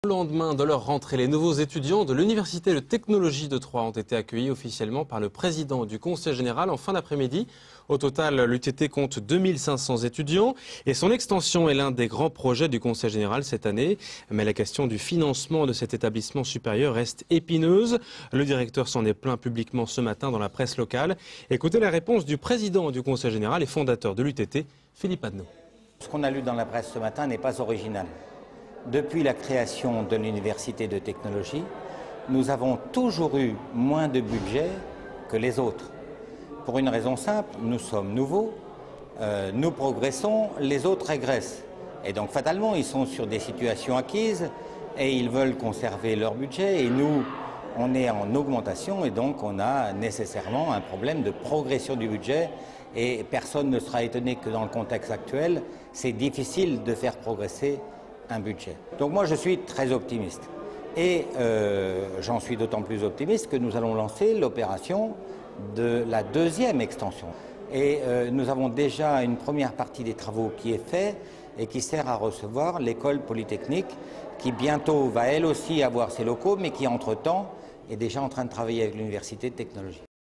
Au lendemain de leur rentrée, les nouveaux étudiants de l'Université de technologie de Troyes ont été accueillis officiellement par le président du Conseil général en fin d'après-midi. Au total, l'UTT compte 2500 étudiants et son extension est l'un des grands projets du Conseil général cette année. Mais la question du financement de cet établissement supérieur reste épineuse. Le directeur s'en est plaint publiquement ce matin dans la presse locale. Écoutez la réponse du président du Conseil général et fondateur de l'UTT, Philippe Adneau. Ce qu'on a lu dans la presse ce matin n'est pas original. Depuis la création de l'Université de technologie, nous avons toujours eu moins de budget que les autres. Pour une raison simple, nous sommes nouveaux, nous progressons, les autres régressent. Et donc fatalement, ils sont sur des situations acquises et ils veulent conserver leur budget. Et nous, on est en augmentation et donc on a nécessairement un problème de progression du budget. Et personne ne sera étonné que dans le contexte actuel, c'est difficile de faire progresser un budget. Donc moi je suis très optimiste et j'en suis d'autant plus optimiste que nous allons lancer l'opération de la deuxième extension. Et nous avons déjà une première partie des travaux qui est faite et qui sert à recevoir l'école polytechnique qui bientôt va elle aussi avoir ses locaux mais qui entre-temps est déjà en train de travailler avec l'Université de technologie.